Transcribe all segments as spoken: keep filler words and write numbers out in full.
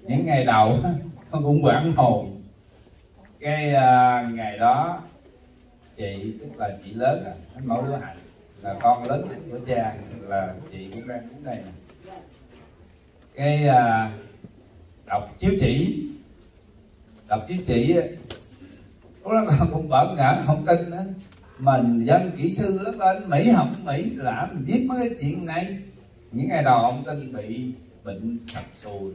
những ngày đầu con cũng quảng hồn. Cái uh, ngày đó chị, tức là chị lớn rồi, Thánh Mẫu Liễu Hạnh là con lớn nhất của cha, là chị cũng đang đứng đây nè. Cái uh, đọc chiếu chỉ, đọc chiếu chỉ lúc đó con cũng bỡ ngỡ không tin nữa. Mình dân kỹ sư lớn lên Mỹ học Mỹ làm mình biết mấy cái chuyện này. Những ngày đầu không tin, bị bệnh sập sùi.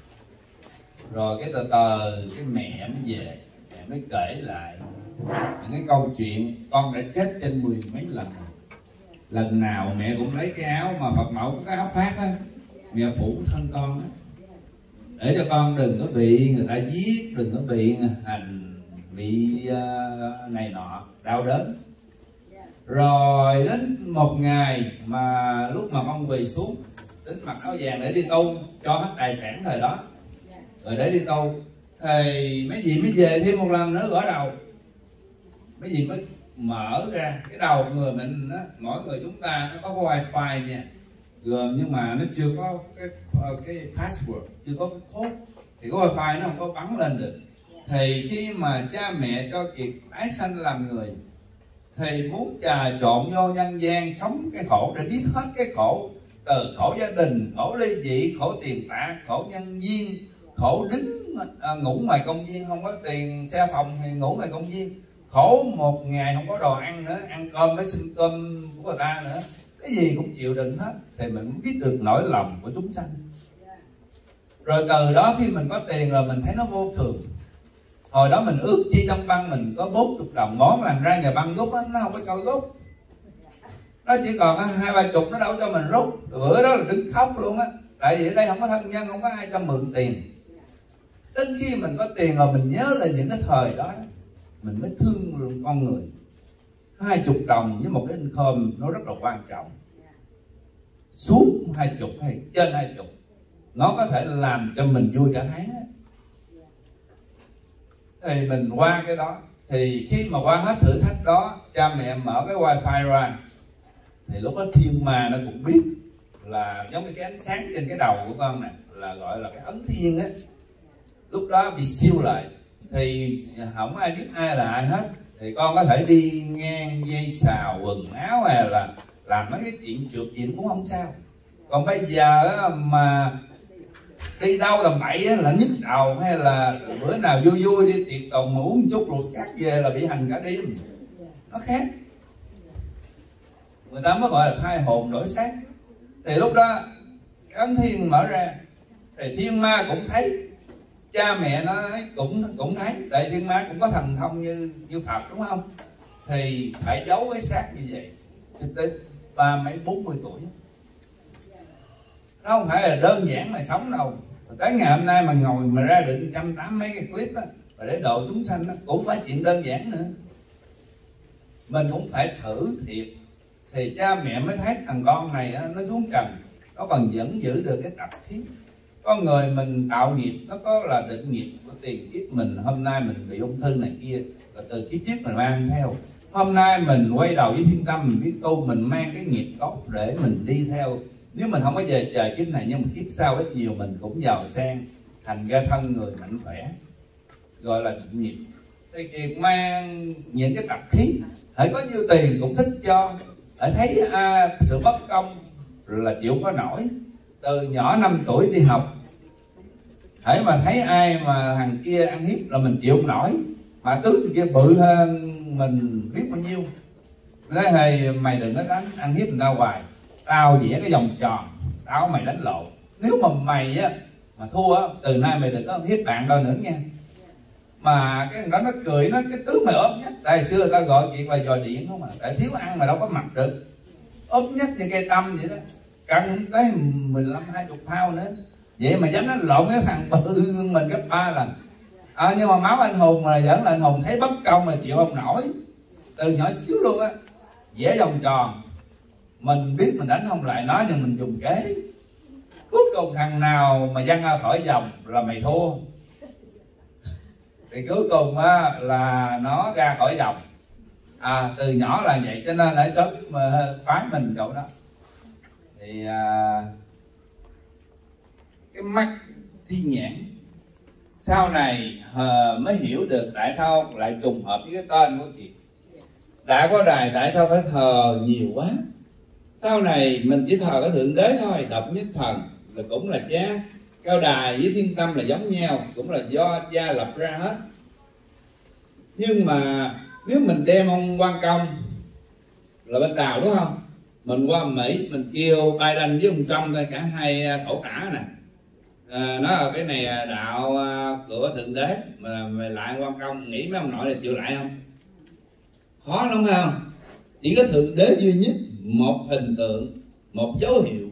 Rồi cái từ từ cái mẹ mới về, mẹ mới kể lại những cái câu chuyện con đã chết trên mười mấy lần. Lần nào mẹ cũng lấy cái áo mà Phật mẫu có cái áo phát á, mẹ phủ thân con á, để cho con đừng có bị người ta giết, đừng có bị hành, bị uh, này nọ đau đớn. Rồi đến một ngày mà lúc mà con quỳ xuống đến mặc áo vàng để đi tu, cho hết tài sản thời đó rồi để đi tu, thì mấy gì mới về thêm một lần nữa gõ đầu. Mấy gì mới mở ra cái đầu người mình đó, mỗi người chúng ta nó có cái wifi nha, rồi nhưng mà nó chưa có cái cái password, chưa có cái code, thì cái wifi nó không có bắn lên được. Thì khi mà cha mẹ cho Kiệt tái sanh làm người thì muốn trà trộn vô nhân gian, sống cái khổ để biết hết cái khổ, từ khổ gia đình, khổ ly dị, khổ tiền bạc, khổ nhân viên, khổ đứng à, ngủ ngoài công viên không có tiền xe phòng thì ngủ ngoài công viên, khổ một ngày không có đồ ăn nữa, ăn cơm mới xin cơm của người ta nữa, cái gì cũng chịu đựng hết, thì mình mới biết được nỗi lòng của chúng sanh. Rồi từ đó khi mình có tiền rồi mình thấy nó vô thường. Hồi đó mình ước chi trong băng mình có bốn mươi đồng, món làm ra nhà băng rút á, nó không có cho rút, nó chỉ còn hai ba chục, nó đâu cho mình rút. Bữa đó là đứng khóc luôn á, tại vì ở đây không có thân nhân, không có ai cho mượn tiền. Đến khi mình có tiền rồi mình nhớ lại những cái thời đó, đó mình mới thương con người. Hai chục đồng với một cái income nó rất là quan trọng. Xuống hai chục hay trên hai chục, nó có thể làm cho mình vui cả tháng á. Thì mình qua cái đó, thì khi mà qua hết thử thách đó, cha mẹ mở cái wifi ra, thì lúc đó thiên ma nó cũng biết, là giống như cái ánh sáng trên cái đầu của con nè, là gọi là cái ấn thiên á. Lúc đó bị siêu lại, thì không ai biết ai là ai hết, thì con có thể đi ngang dây xào quần áo hay là làm mấy cái chuyện trượt gì cũng không sao. Còn bây giờ mà đi đâu làm bậy là nhức đầu, hay là bữa nào vui vui đi tiệc tùng mà uống một chút rượu chát về là bị hành cả đêm. Nó khác, người ta mới gọi là thai hồn đổi xác. Thì lúc đó cái ấn thiên mở ra, thì thiên ma cũng thấy, cha mẹ nó cũng cũng thấy, tại thiên ma cũng có thần thông như như Phật đúng không, thì phải giấu cái xác như vậy tới ba mấy bốn mươi tuổi. Nó không phải là đơn giản mà sống đâu. Tới ngày hôm nay mà ngồi mà ra được một trăm tám mấy cái clip đó, và để độ chúng sanh đó, cũng phải chuyện đơn giản nữa. Mình cũng phải thử thiệt, thì cha mẹ mới thấy thằng con này nó xuống trần, nó còn vẫn giữ được cái tập khí. Con người mình tạo nghiệp, nó có là định nghiệp của tiền kiếp mình. Hôm nay mình bị ung thư này kia, là từ kiếp trước mình mang theo. Hôm nay mình quay đầu với thiên tâm, mình biết tu, mình mang cái nghiệp tốt để mình đi theo. Nếu mình không có về trời kiếp này, nhưng mà kiếp sau ít nhiều mình cũng giàu sang, thành ra thân người mạnh khỏe, gọi là định nghiệp. Thì Kiệt mang những cái tập khí, hãy có nhiêu tiền cũng thích cho, hãy thấy à, sự bất công là chịu có nổi. Từ nhỏ năm tuổi đi học, hãy mà thấy ai mà thằng kia ăn hiếp là mình chịu không nổi, mà tướng kia bự hơn mình biết bao nhiêu, nói thì mày đừng có đánh ăn hiếp người ta hoài, tao vẽ cái vòng tròn, tao mày đánh lộn. Nếu mà mày á mà thua á, từ nay mày đừng có ăn hiếp bạn đâu nữa nha. Mà cái thằng đó nó cười, nó cái tướng mày ốm nhất. Tại xưa người ta gọi chuyện là dò điện không à, tại thiếu ăn mà đâu có mặc được, ốm nhất như cây tâm vậy đó, cân tới mười lăm hai chục pound nữa. Vậy mà dám đánh lộn cái thằng bự mình gấp ba lần. À, nhưng mà máu anh hùng là vẫn là anh hùng, thấy bất công là chịu không nổi. Từ nhỏ xíu luôn á, vẽ vòng tròn, mình biết mình đánh không lại nó, nhưng mình dùng kế. Cuối cùng thằng nào mà văng ra khỏi vòng là mày thua. Thì cuối cùng á, là nó ra khỏi vòng. À, từ nhỏ là vậy, cho nên lại sớm mà phái mình chỗ đó. Thì à, cái mắt thiên nhãn sau này uh, mới hiểu được tại sao lại trùng hợp với cái tên của chị. Đã có đài tại sao phải thờ nhiều quá. Sau này mình chỉ thờ cái thượng đế thôi, độc nhất thần là cũng là cha. Cao đài với thiên tâm là giống nhau, cũng là do cha lập ra hết. Nhưng mà nếu mình đem ông Quan Công là bên Tàu đúng không, mình qua Mỹ mình kêu Biden với ông Trump thôi, cả hai thổ tả nè, à, nói là cái này đạo của thượng đế, mà mày lại Quan Công, nghĩ mấy ông nội này chịu lại không? Khó lắm phải không? Chỉ có thượng đế duy nhất, một hình tượng, một dấu hiệu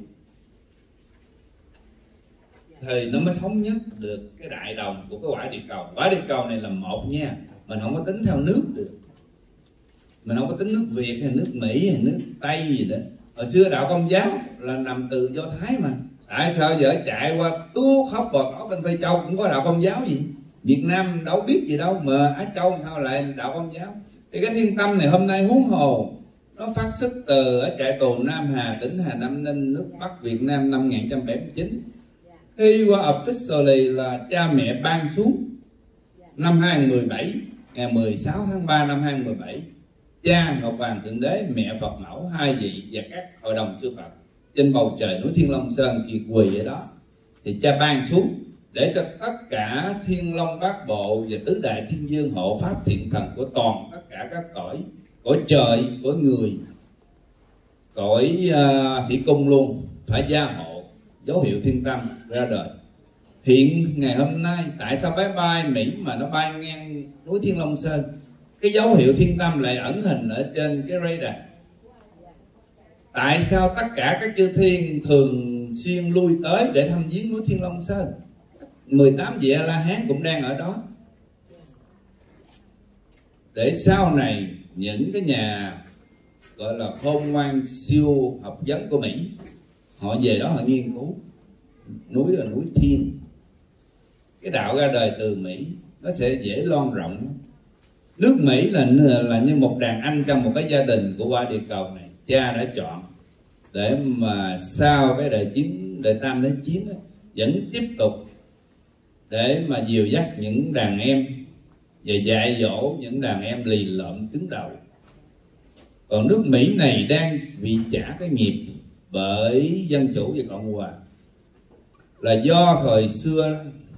thì nó mới thống nhất được cái đại đồng của cái quả địa cầu. Quả địa cầu này là một nha, mình không có tính theo nước được, mình không có tính nước Việt hay nước Mỹ hay nước Tây gì đó. Hồi xưa đạo Công giáo là nằm từ Do Thái mà, tại sao giờ chạy qua tuốt khóc bọt ở bên Phi Châu cũng có đạo Công giáo gì? Việt Nam đâu biết gì đâu mà Á Châu sao lại đạo Công giáo? Thì cái thiên tâm này hôm nay huống hồ nó phát xuất từ ở trại tù Nam Hà, tỉnh Hà Nam Ninh, nước Bắc Việt Nam năm một nghìn chín trăm bảy mươi chín. Khi qua officially là cha mẹ ban xuống năm hai nghìn không trăm mười bảy, ngày mười sáu tháng ba năm hai nghìn không trăm mười bảy, cha Ngọc Hoàng Thượng Đế, mẹ Phật Mẫu, hai vị và các hội đồng chư Phật trên bầu trời núi Thiên Long Sơn kỳ quỳ ở đó, thì cha ban xuống để cho tất cả Thiên Long Bát Bộ và tứ đại thiên dương hộ pháp thiện thần của toàn tất cả các cõi, cõi trời, cõi người, cõi uh, thủy cung luôn phải gia hộ dấu hiệu thiên tâm ra đời. Hiện ngày hôm nay tại sao máy bay Mỹ mà nó bay ngang núi Thiên Long Sơn, cái dấu hiệu thiên tâm lại ẩn hình ở trên cái radar? Tại sao tất cả các chư thiên thường xuyên lui tới để thăm viếng núi Thiên Long Sơn? mười tám vị A La Hán cũng đang ở đó, để sau này những cái nhà gọi là khôn ngoan siêu học vấn của Mỹ họ về đó họ nghiên cứu. Núi là núi Thiên, cái đạo ra đời từ Mỹ nó sẽ dễ loan rộng. Nước Mỹ là là như một đàn anh trong một cái gia đình của quả địa cầu này, cha đã chọn để mà sau cái đại chiến, đại tam thế chiến đó, vẫn tiếp tục để mà dìu dắt những đàn em và dạy dỗ những đàn em lì lợm cứng đầu. Còn nước Mỹ này đang bị trả cái nghiệp bởi Dân Chủ và Cộng Hòa, là do thời xưa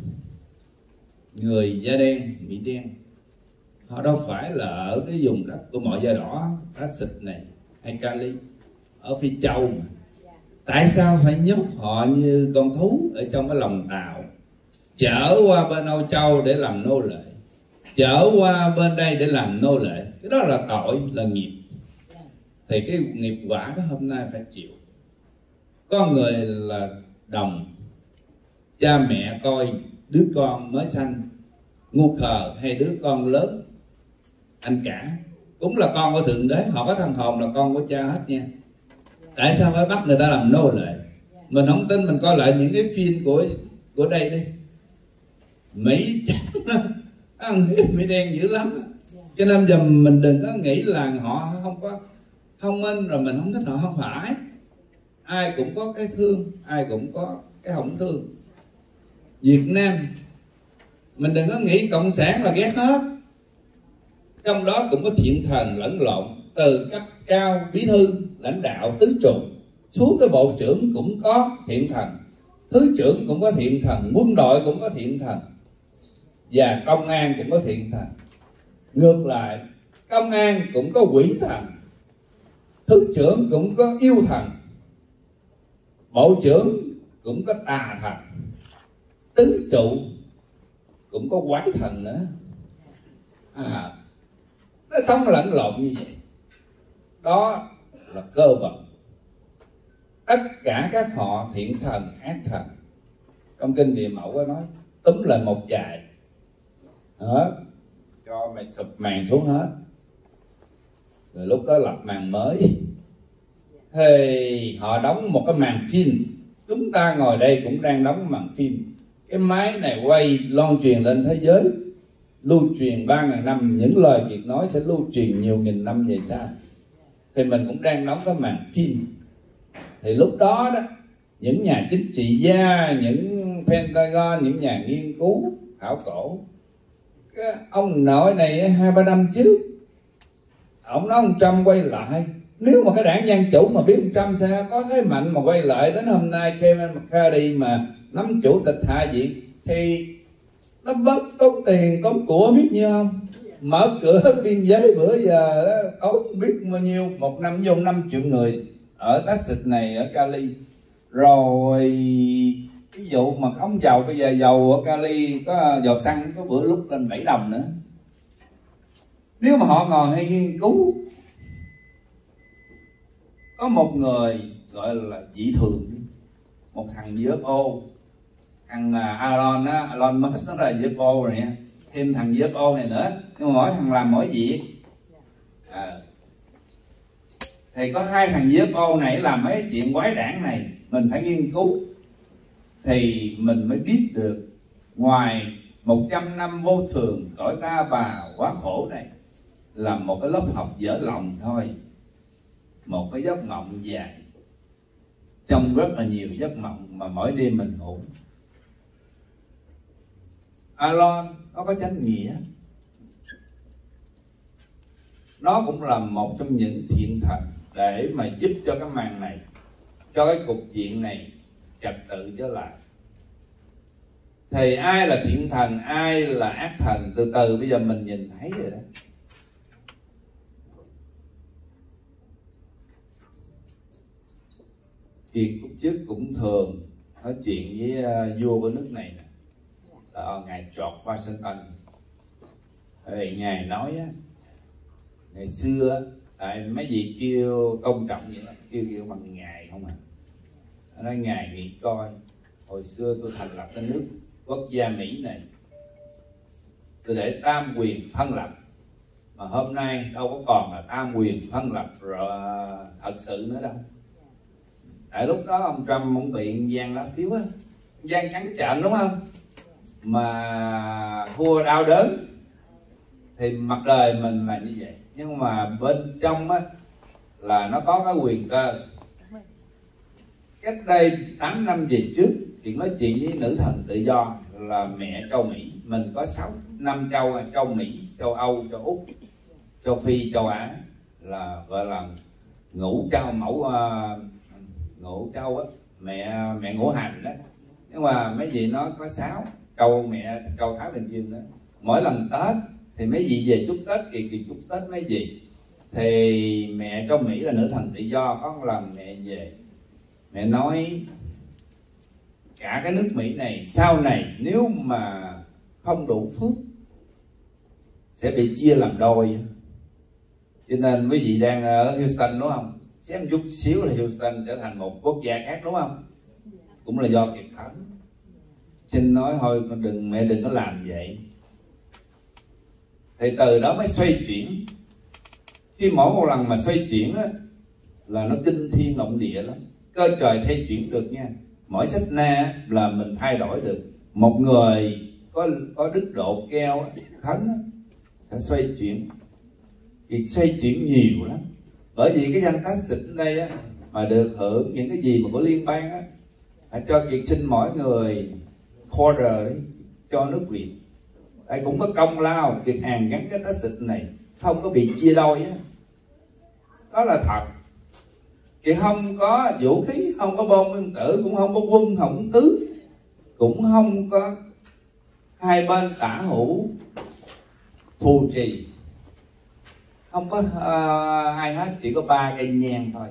người da đen, Mỹ đen, họ đâu phải là ở cái vùng đất của mọi da đỏ, Texas này hay Cali, ở Phi Châu mà. Tại sao phải nhốt họ như con thú ở trong cái lồng tàu, chở qua bên Âu Châu để làm nô lệ, chở qua bên đây để làm nô lệ? Cái đó là tội, là nghiệp. Thì cái nghiệp quả đó hôm nay phải chịu. Có người là đồng, cha mẹ coi đứa con mới sanh ngu khờ hay đứa con lớn, anh cả cũng là con của Thượng Đế, họ có thần hồn là con của cha hết nha. Tại sao phải bắt người ta làm nô lệ? Mình không tin, mình coi lại những cái phim của của đây đi, Mỹ ăn hiếp Mỹ đen dữ lắm. Cho nên giờ mình đừng có nghĩ là họ không có thông minh rồi mình không thích họ, không phải. Ai cũng có cái thương, ai cũng có cái không thương. Việt Nam mình đừng có nghĩ cộng sản là ghét hết, trong đó cũng có thiện thần lẫn lộn, từ cấp cao bí thư lãnh đạo tứ trụ xuống tới bộ trưởng cũng có thiện thần, thứ trưởng cũng có thiện thần, quân đội cũng có thiện thần, và công an cũng có thiện thần. Ngược lại, công an cũng có quỷ thần, thứ trưởng cũng có yêu thần, bộ trưởng cũng có tà thần, tứ trụ cũng có quái thần nữa. À, nó sống lẫn lộn như vậy. Đó là cơ vận. Tất cả các họ thiện thần, ác thần, trong kinh Địa Mẫu có nói túm lại một vài hết, cho mày sụp màn xuống hết, rồi lúc đó lập màn mới. Thì họ đóng một cái màn phim, chúng ta ngồi đây cũng đang đóng màn phim. Cái máy này quay loan truyền lên thế giới, lưu truyền ba ngàn năm, những lời Việt nói sẽ lưu truyền nhiều nghìn năm về sau. Thì mình cũng đang đóng cái màn phim. Thì lúc đó đó, những nhà chính trị gia, những Pentagon, những nhà nghiên cứu khảo cổ. Cái ông nội này hai ba năm trước ông nói ông Trump quay lại, nếu mà cái đảng Dân Chủ mà biết ông Trump sẽ có thế mạnh mà quay lại đến hôm nay Kevin McCarthy mà nắm chủ tịch Hạ viện thì nó bớt tốn tiền tốn của biết nhiêu không? Mở cửa biên giới bữa giờ có biết bao nhiêu, một năm vô năm triệu người ở Texas này, ở Cali. Rồi cái vụ mà ống dầu, bây giờ dầu ở Cali có dầu xăng có bữa lúc lên bảy đồng nữa. Nếu mà họ ngồi hay nghiên cứu, có một người gọi là dị thường, một thằng u ép o, thằng Elon á, Elon Musk nó là u ép o rồi nha, thêm thằng u ép o này nữa, nhưng mà mỗi thằng làm mỗi việc. À, thì có hai thằng u ép o này làm mấy chuyện quái đản này, mình phải nghiên cứu thì mình mới biết được ngoài một trăm năm vô thường cõi ta bà quá khổ này là một cái lớp học dở lòng thôi, một cái giấc mộng dài, trong rất là nhiều giấc mộng mà mỗi đêm mình ngủ. Elon nó có chánh nghĩa, nó cũng là một trong những thiện thần để mà giúp cho cái màn này, cho cái cục diện này trật tự trở lại. Thì ai là thiện thần, ai là ác thần, từ từ bây giờ mình nhìn thấy rồi đó. Kiệt lúc trước cũng thường nói chuyện với uh, vua của nước này nè, là ngài George Washington. Thì ngài nói á, ngày xưa tại mấy vị kêu công trọng vậy đó, kêu kêu bằng ngài không à. Nói ngài nghĩ coi, hồi xưa tôi thành lập cái nước quốc gia Mỹ này, tôi để tam quyền phân lập, mà hôm nay đâu có còn là tam quyền phân lập rồi thật sự nữa đâu. Tại lúc đó ông Trump cũng bị Giang lá phiếu á, Giang trắng trợn đúng không, mà thua đau đớn. Thì mặt đời mình là như vậy, nhưng mà bên trong á là nó có cái quyền cơ. Cách đây tám năm về trước thì nói chuyện với nữ thần tự do là mẹ châu Mỹ. Mình có sáu năm châu, châu Mỹ, châu Âu, châu Úc, châu Phi, châu Á, là gọi là ngũ châu mẫu uh, ngũ châu á, mẹ mẹ ngũ hành đó. Nhưng mà mấy vị nó có sáu châu, mẹ châu Thái Bình Dương đó. Mỗi lần Tết thì mấy vị về chúc Tết, kỳ kỳ chúc Tết mấy vị. Thì mẹ châu Mỹ là nữ thần tự do, có một lần mẹ về, mẹ nói cả cái nước Mỹ này sau này nếu mà không đủ phước sẽ bị chia làm đôi. Cho nên quý vị đang ở Houston đúng không, xem chút xíu là Houston trở thành một quốc gia khác đúng không, cũng là do kiệt khấn. Xin nói thôi đừng, mẹ đừng có làm vậy. Thì từ đó mới xoay chuyển. Khi mỗi một lần mà xoay chuyển đó, là nó kinh thiên động địa lắm, cơ trời thay chuyển được nha. Mỗi sách na là mình thay đổi được. Một người có có đức độ keo khấn phải xoay chuyển, thì xoay chuyển nhiều lắm. Bởi vì cái dân Texas ở đây á, mà được hưởng những cái gì mà của liên bang á, phải cho Kiệt xin mỗi người quarter đấy, cho nước Việt. Đây cũng có công lao, Kiệt hàn gắn cái Texas này không có bị chia đôi á. Đó là thật. Kiệt không có vũ khí, không có bom nguyên tử, cũng không có quân, không có tướng, cũng không có hai bên tả hữu thù trì, không có uh, ai hết, chỉ có ba cây nhang thôi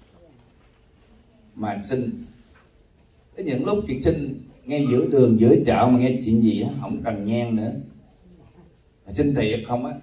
mà xin. Cái những lúc Kiệt xin ngay giữa đường giữa chợ mà nghe chuyện gì á, không cần nhang nữa, mà xin thiệt không á.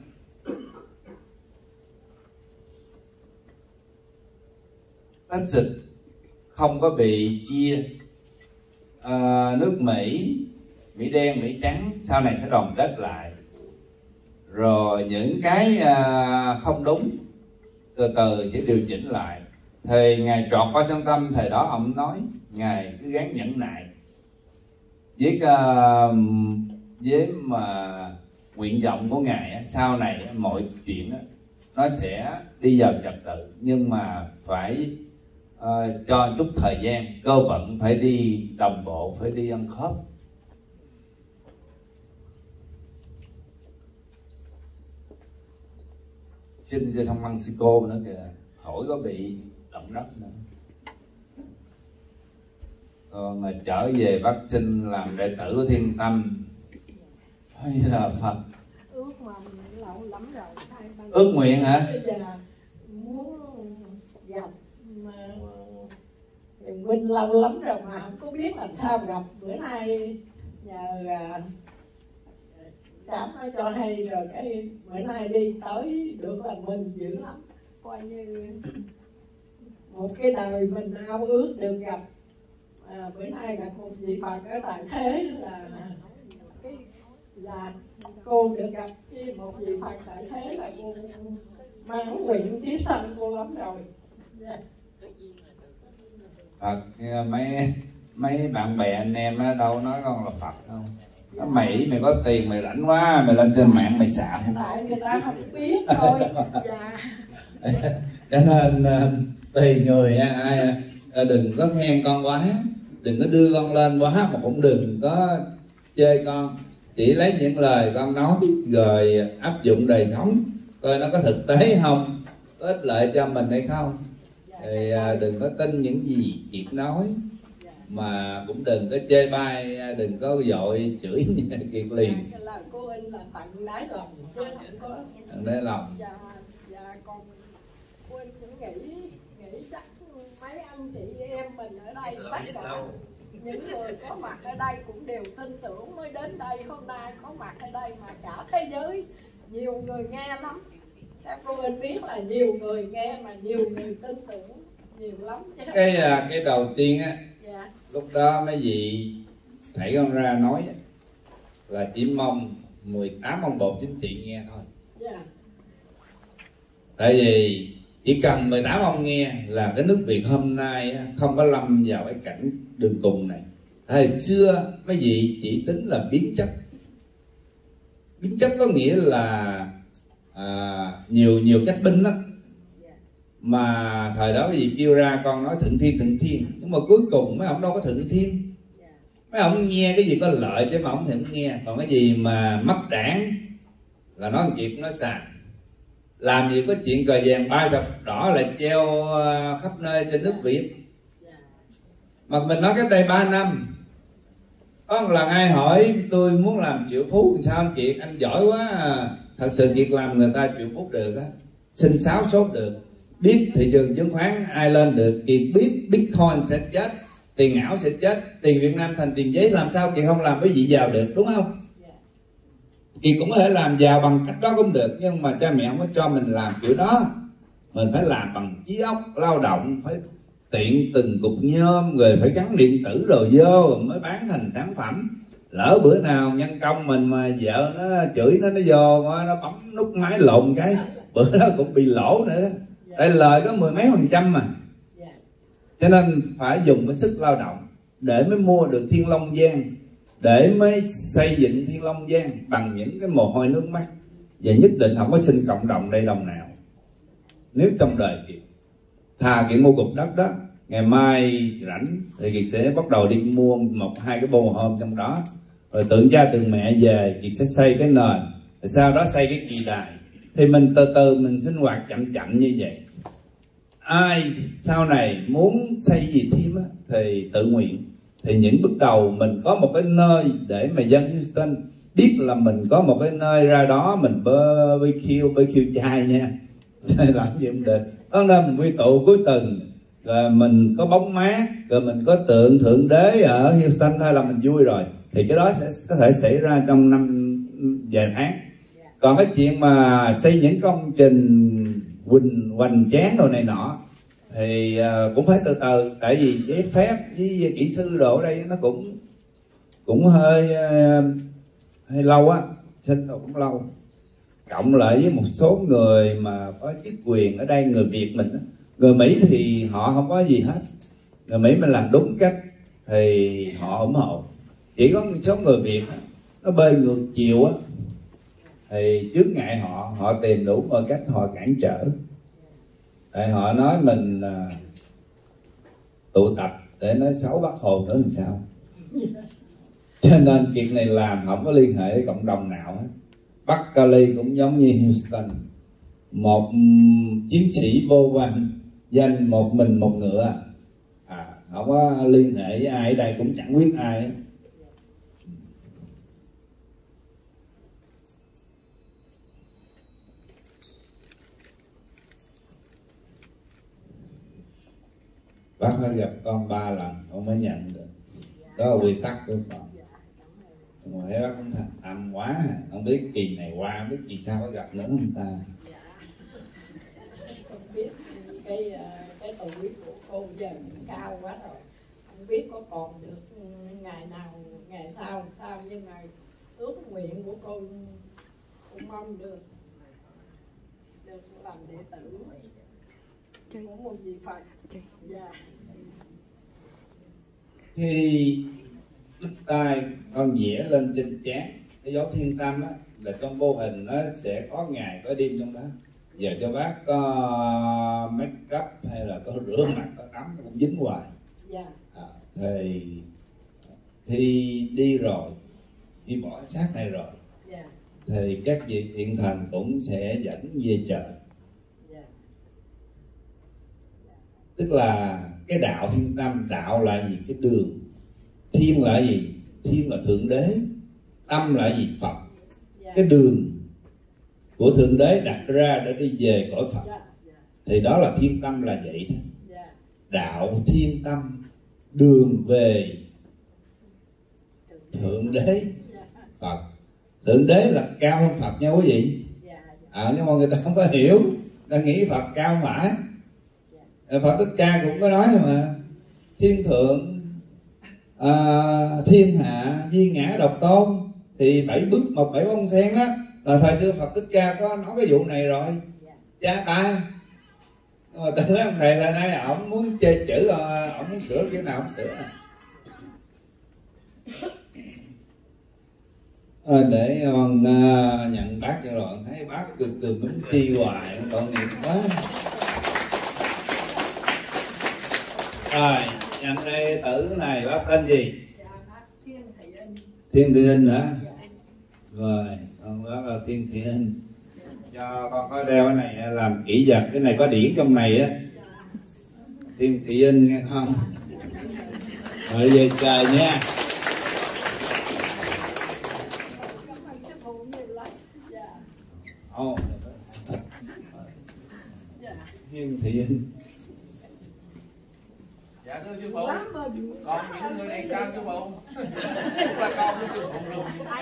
Texas không có bị chia uh, nước Mỹ, Mỹ đen, Mỹ trắng sau này sẽ đoàn kết lại. Rồi những cái uh, không đúng từ từ sẽ điều chỉnh lại. Thì ngài George Washington thời đó ông nói ngài cứ gắng nhẫn nại với uh, với mà nguyện vọng của ngài, sau này mọi chuyện nó sẽ đi vào trật tự, nhưng mà phải uh, cho chút thời gian, cơ vận phải đi đồng bộ, phải đi ăn khớp. sinh cho sông Mexico nữa kìa, khỏi có bị động đất nữa. Còn rồi trở về Bắc Sinh làm đệ tử của Thiên Tâm. Hay là Phật. Ước mà mình lâu lắm rồi. Ước nguyện hả? Dạ, muốn gặp mà Huynh lâu lắm rồi mà không có biết làm sao gặp. Bữa nay nhờ Cảm nói cho hay rồi cái bữa nay đi tới được là mừng dữ lắm. Coi như một cái đời mình ao ước được gặp. À, bữa nay gặp một vị Phật ở tại thế là cái là cô được gặp một vị Phật tại thế là cô mãn nguyện kiếp sanh cô lắm rồi. Yeah. Phật, mấy mấy bạn bè anh em á đâu nói con là Phật không? Nó mày mày có tiền mày rảnh quá mày lên trên mạng mày xạo. Tại người ta không biết thôi. Dạ. Cho nên tùy người ai đừng có khen con quá, đừng có đưa con lên quá, mà cũng đừng có chê con. Chỉ lấy những lời con nói rồi áp dụng đời sống coi nó có thực tế không, có ích lợi cho mình hay không. Thì đừng có tin những gì Kiệt nói, mà cũng đừng có chê bai, đừng có dội chửi Kiệt liền. Cái lời cô Anh là tận đáy lòng chứ không có tận đáy lòng. Dạ, dạ còn cô Anh cũng nghĩ nghĩ chắc mấy anh chị em mình ở đây tất cả những người có mặt ở đây cũng đều tin tưởng mới đến đây. Hôm nay có mặt ở đây mà cả thế giới nhiều người nghe lắm. Các cô Anh biết là nhiều người nghe mà nhiều người tin tưởng nhiều lắm chứ. Cái cái đầu tiên á, dạ. Lúc đó mấy vị thầy con ra nói là chỉ mong mười tám ông bột chính trị nghe thôi. Dạ. Tại vì chỉ cần mười tám ông nghe là cái nước Việt hôm nay không có lâm vào cái cảnh đường cùng này. Thời xưa mấy vị chỉ tính là biến chất. Biến chất có nghĩa là à, nhiều nhiều cách binh lắm. Mà thời đó mấy vị kêu ra con nói thượng thiên thượng thiên, nhưng mà cuối cùng mấy ông đâu có thượng thiên. Mấy ông nghe cái gì có lợi chứ mà ông thì không nghe. Còn cái gì mà mất đảng là nói việc nói xàm. Làm gì có chuyện cờ vàng ba sọc đỏ lại treo khắp nơi trên nước Việt. Mà mình nói cách đây ba năm, có một lần ai hỏi tôi muốn làm triệu phú sao anh Kiệt, anh giỏi quá à. Thật sự Kiệt làm người ta triệu phú được á, sinh sáo sốt được, biết thị trường chứng khoán ai lên được. Kiệt biết Bitcoin sẽ chết, tiền ảo sẽ chết, tiền Việt Nam thành tiền giấy, làm sao Kiệt không làm cái gì giàu được, đúng không? Kiệt cũng có thể làm giàu bằng cách đó cũng được, nhưng mà cha mẹ không có cho mình làm kiểu đó. Mình phải làm bằng trí óc lao động, phải tiện từng cục nhôm, rồi phải gắn điện tử rồi vô rồi mới bán thành sản phẩm. Lỡ bữa nào nhân công mình mà vợ nó chửi nó nó vô nó bấm nút máy lộn cái bữa đó cũng bị lỗ nữa đó. Tại lời có mười mấy phần trăm mà. Cho nên phải dùng cái sức lao động để mới mua được Thiên Long Giang, để mới xây dựng Thiên Long Giang bằng những cái mồ hôi nước mắt. Và nhất định không có xin cộng đồng đây đồng nào. Nếu trong đời Kiệt thà Kiệt mua cục đất đó, ngày mai rảnh thì Kiệt sẽ bắt đầu đi mua một hai cái bồ hôm trong đó, rồi tượng cha tượng mẹ về Kiệt sẽ xây cái nền, rồi sau đó xây cái kỳ đài. Thì mình từ từ mình sinh hoạt chậm chậm như vậy. Ai sau này muốn xây gì thêm á, thì tự nguyện. Thì những bước đầu mình có một cái nơi để mà dân Houston biết là mình có một cái nơi ra đó mình barbecue, barbecue chai nha. Làm gì cũng được. Đó nên mình quy tụ cuối tuần, rồi mình có bóng mát, rồi mình có tượng Thượng Đế ở Houston thôi là mình vui rồi. Thì cái đó sẽ có thể xảy ra trong năm vài tháng. Còn cái chuyện mà xây những công trình hoành hoành tráng đồ này nọ thì uh, cũng phải từ từ. Tại vì giấy phép với kỹ sư đồ ở đây nó cũng cũng hơi uh, hơi lâu á, xin rồi cũng lâu. Cộng lại với một số người mà có chức quyền ở đây, người Việt mình đó. Người Mỹ thì họ không có gì hết. Người Mỹ mình làm đúng cách thì họ ủng hộ. Chỉ có một số người Việt nó bơi ngược chiều á, thì trước ngại họ, họ tìm đủ mọi cách họ cản trở. Tại họ nói mình à, tụ tập để nói xấu Bác Hồ nữa làm sao. Cho nên việc này làm không có liên hệ với cộng đồng nào hết. Bắc Cali cũng giống như Houston, một chiến sĩ vô văn danh một mình một ngựa, à, không có liên hệ với ai ở đây, cũng chẳng biết ai. Bác phải gặp con ba lần không mới nhận được, đó là quy tắc của con. Mà thấy bác cũng thành tâm quá, không biết kỳ này qua, không biết kỳ sau có gặp nữa không ta. Không biết cái cái tuổi của cô giờ cao quá rồi, không biết có còn được ngày nào ngày sau sao, nhưng mà ước nguyện của cô cũng mong được được làm đệ tử của một vị Phật. Dạ. Khi đứt tay con vẽ lên trên trán cái dấu thiên tâm á, là trong vô hình nó sẽ có ngày có đêm trong đó. Giờ cho bác có make up hay là có rửa mặt có tắm nó cũng dính hoài. Dạ. À, thì thì đi rồi, khi bỏ xác này rồi, Dạ. thì các vị thiện thần cũng sẽ dẫn về trời. Dạ. Tức là cái đạo thiên tâm, đạo là gì? Cái đường. Thiên là gì? Thiên là thượng đế. Tâm là gì? Phật. Dạ. Cái đường của thượng đế đặt ra để đi về cõi Phật. Dạ. Dạ. Thì đó là thiên tâm là vậy đó. Dạ. Đạo thiên tâm, đường về thượng đế Phật. Thượng đế là cao hơn Phật nha quý vị. À, nhưng mà người ta không có hiểu, ta nghĩ Phật cao mãi. Phật Thích Ca cũng có nói mà, thiên thượng à, thiên hạ duy ngã độc tôn. Thì bảy bước một bảy bông sen đó là thời xưa Phật Thích Ca có nói cái vụ này rồi, cha ta. Nhưng mà từ mấy ông thầy thời nay ổng muốn chơi chữ, ổng muốn sửa kiểu nào ổng sửa. À, để con uh, nhận bác cho rồi, thấy bác cực cực cũng chi hoài, tội nghiệp quá. Rồi, nhận đây tử này bác tên gì? Thiên Thị Hinh hả? Rồi, con bác là Thiên Thị Hinh. Cho con có đeo cái này làm kỹ vật, cái này có điển trong này á. Thiên Thị Hinh nghe không? Rồi về trời nha. Oh. Thiên Thị Hinh. Dạ thưa sư phụ, còn những người này sao sư phụ? Cũng là con của sư phụ luôn.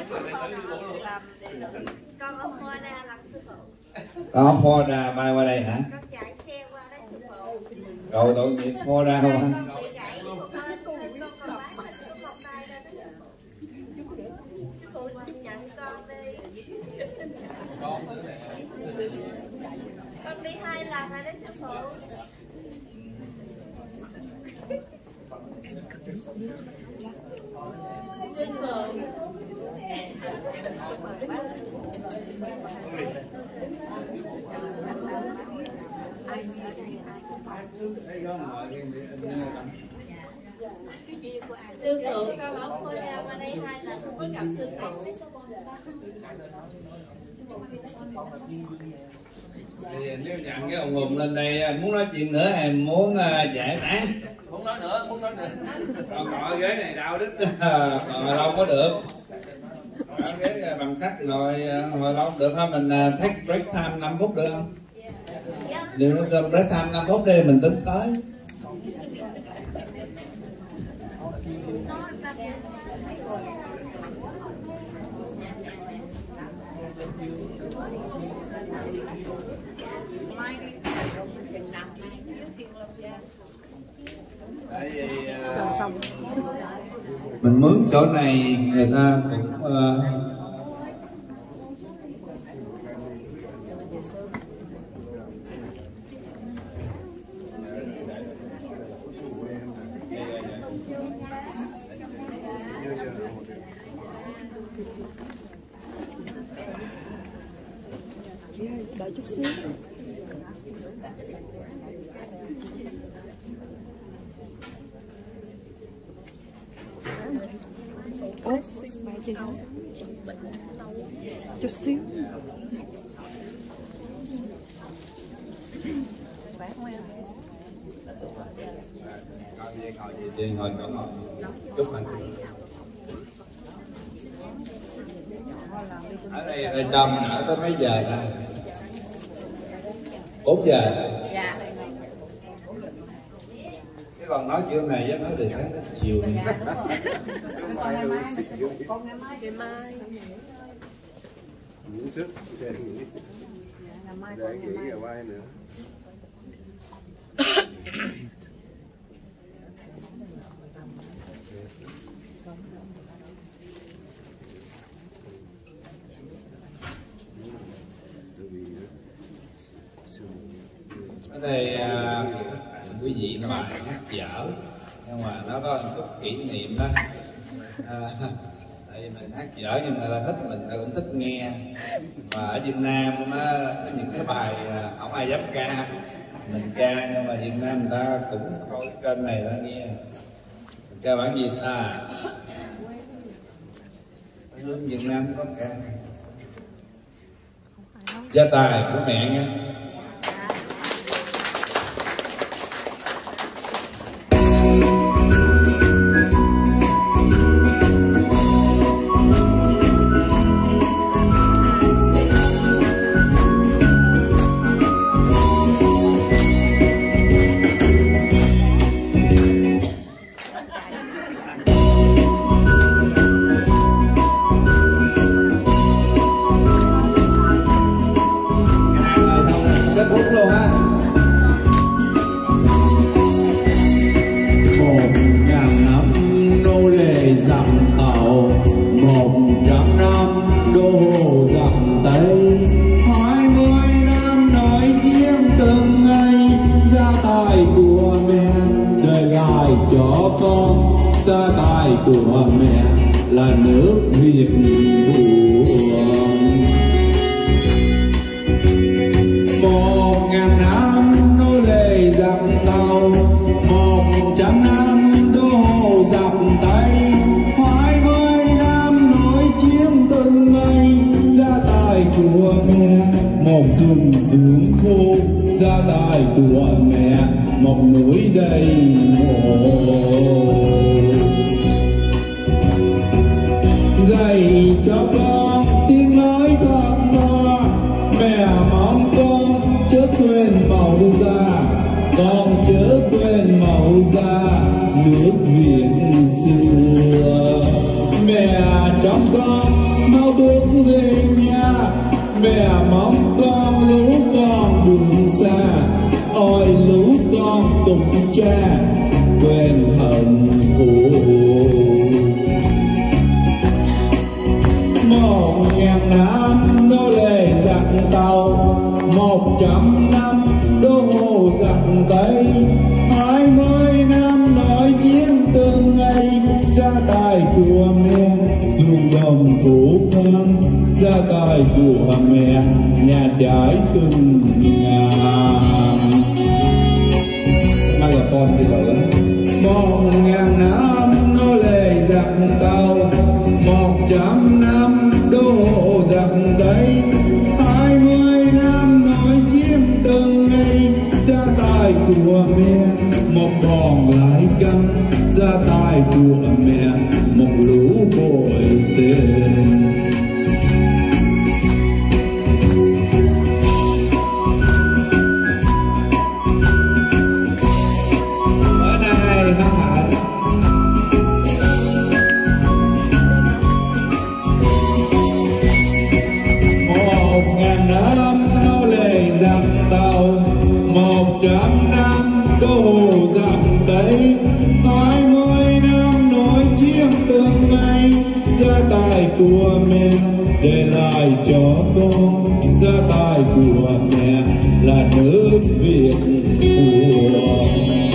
Con ở Hoa Đà làm sư phụ. Con ở Hoa Đà bay qua đây hả? Con chạy xe qua đây sư phụ. Cầu tội nghiệp Hoa Đà không hả? Con bị gãy một bên, con còn bán mình cũng không tay ra đó sư phụ. Sư phụ nhận con đi. Con đi hai lần rồi đấy sư phụ. Xin mời. Sư phụ con ở Hoa Đà qua đây hai lần không có gặp sư phụ. Thì nếu nhận cái ùng ùng lên đây muốn nói chuyện nữa hay muốn uh, giải tán? Muốn nói nữa, muốn nói nữa. Còn ngồi ghế này đau đít còn lâu có được. Ngồi ghế bằng sắt ngồi hồi lâu được thôi, mình uh, take break time năm phút được không? Nếu break time năm phút đi mình tính tới. Tại vì uh, mình mướn chỗ này người ta cũng uh, đợi chút xíu. Ủa, bài gì không? Chút xíu. Ngồi về, ngồi về trên, ngồi chỗ ngồi. Chúc mình. Ở đây, đây cho mình ở tới mấy giờ ta? bốn giờ. Dạ. Cái còn nói chuyện này với nói từ sáng đến chiều. Dạ đúng rồi. Con ngày mai, con ngày mai, ngày mai. Dưỡng sức để nghỉ, Ngày mai để con nghỉ ngày mai. ngày mai nữa. Ở đây à, quý vị là bài hát dở nhưng mà nó có một chút kỷ niệm đó. À, tại vì mình hát dở nhưng mà người ta thích, mình ta cũng thích nghe. Và ở Việt Nam nó có những cái bài à, không ai dám ca, mình ca nhưng mà Việt Nam người ta cũng coi kênh này ta nghe. Mình ca bản Việt à, hướng Việt Nam có ca gia tài của mẹ nha. Của mẹ là nước Việt buồn. Một ngàn năm nô lệ giặc Tàu, một trăm năm đô hộ giặc Tây, hai mươi năm nối chiếm từng ngày. Gia tài của mẹ một rừng sương khô, gia tài của mẹ một núi đầy mồ. Dạy cho con tiếng nói thật thà, mẹ mong con chớ quên màu da, con chớ quên màu da nước Việt xưa. Mẹ trong con mau bước về nhà, mẹ mong con lũ con đường xa, ôi lũ con cùng cha quên hận thù. Một ngàn năm nô lệ giặc Tàu, một trăm năm đô hộ giặc Tây, hai mươi năm nói chiến từng ngày. Gia tài của mẹ ruộng đồng cổ con, gia tài của mẹ nhà trái từng ngàn. Mai là con thì vậy. Một ngàn năm nô lệ giặc Tàu, một trăm năm đô hộ giặc Tây, hai mươi năm nói chiếm từng ngày. Gia tài của mẹ một đòn lại căng, gia tài của mẹ một lũ bội tiền. Ở đây hân hạnh một ngàn năm nô lệ giặc Tàu, một trăm năm đô hộ giặc Tây, hai mươi năm nói chiếm từng ngày. Gia tài của mẹ để lại cho con, gia tài của mẹ là nước Việt của.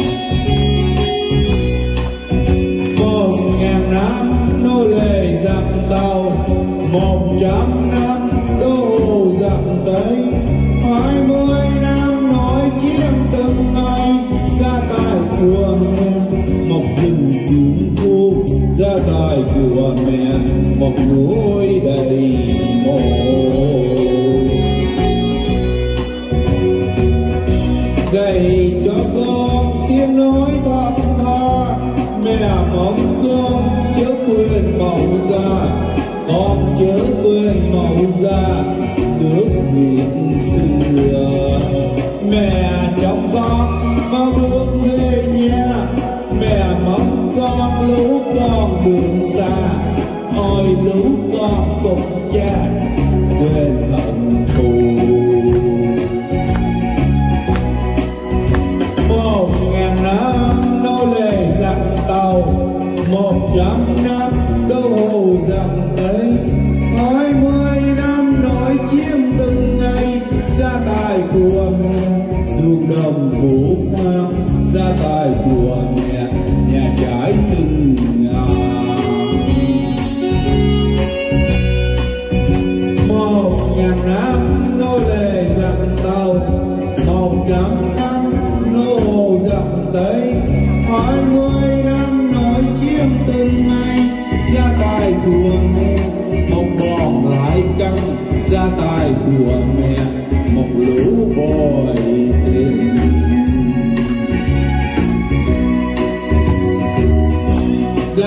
Một ngàn năm nô lệ giặc Tàu, một trăm năm đô hộ giặc Tây, hai mươi năm nói chiếm từng ngày. Gia tài của mẹ một rừng sương khô, gia tài của mẹ một núi đầy mồ. Dạy màu da nước Việt xưa. Mẹ chồng con mau buông về nhà, mẹ mong con lũ con đường xa, ôi lũ con cùng cha quên hận thù. Một ngàn năm nô lệ giặc Tàu, một trăm năm đô hộ giặc Tây, hai mươi năm nổi chiếm từng ngày, gia tài của mẹ ruộng đồng vũ khoáng, gia tài của mẹ nhà trái từng ngàn. Một ngàn năm nô lệ giặc Tàu, một trăm năm nô hộ giặc Tây,